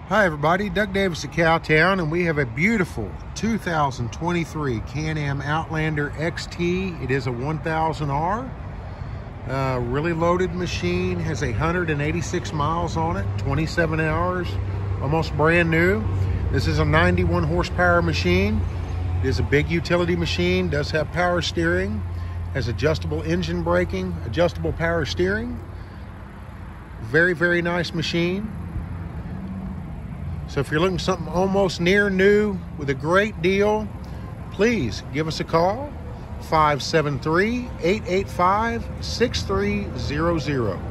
Hi everybody, Doug Davis at Cowtown, and we have a beautiful 2023 Can-Am Outlander XT. It is a 1000R, really loaded machine, has 186 miles on it, 27 hours, almost brand new. This is a 91 horsepower machine. It is a big utility machine, does have power steering, has adjustable engine braking, adjustable power steering. Very, very nice machine. So if you're looking for something almost near new with a great deal, please give us a call, 573-885-6300.